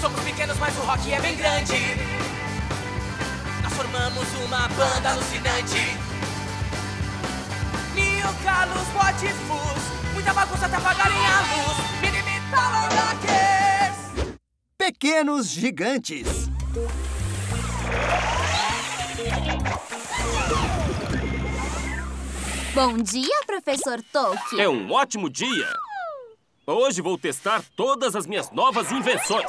Somos pequenos, mas o rock é bem grande. Nós formamos uma banda alucinante. Mil Carlos, Botifus, muita bagunça até apagarem a luz. Mini Rockers. Pequenos Gigantes. Bom dia, professor Tolkien. É um ótimo dia. Hoje vou testar todas as minhas novas invenções.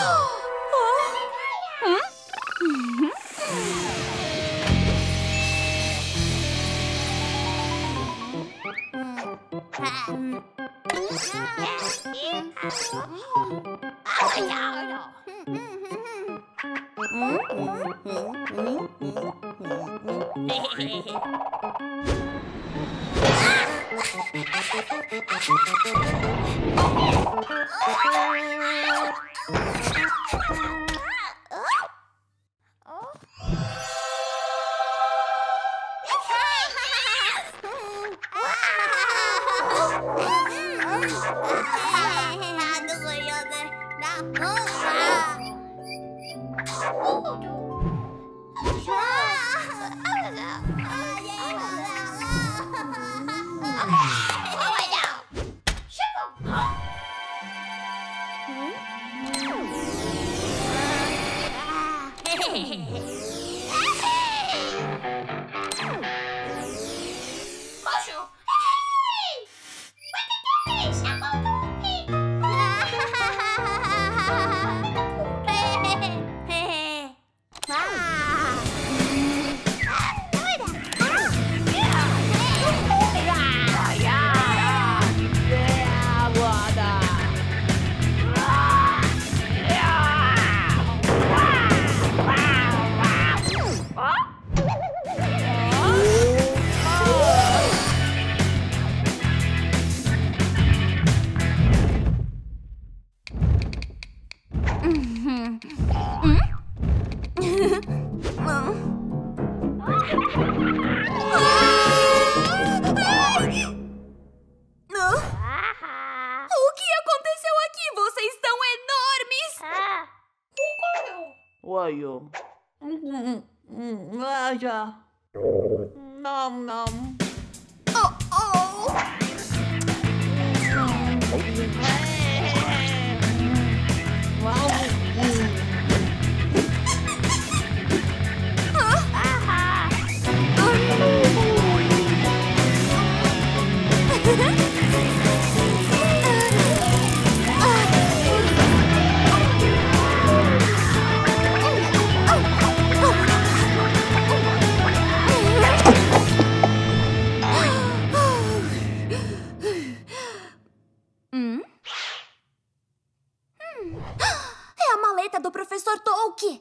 É a maleta do professor Tolkien.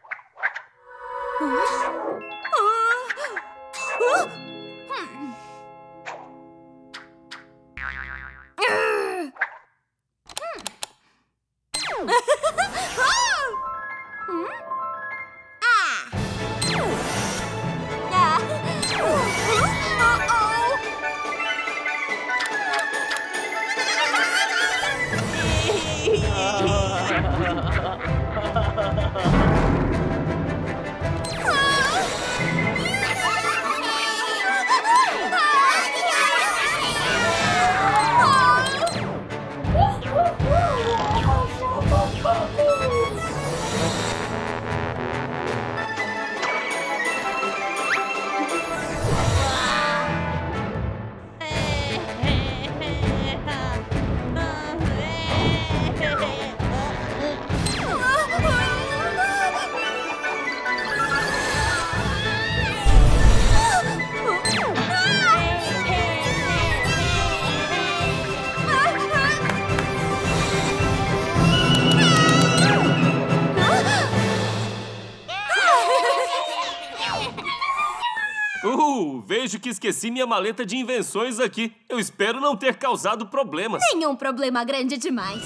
Vejo que esqueci minha maleta de invenções aqui. Eu espero não ter causado problemas. Nenhum problema grande demais.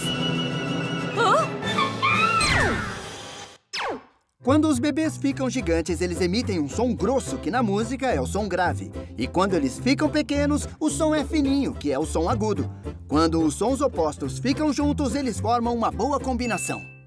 Quando os bebês ficam gigantes, eles emitem um som grosso, que na música é o som grave. E quando eles ficam pequenos, o som é fininho, que é o som agudo. Quando os sons opostos ficam juntos, eles formam uma boa combinação.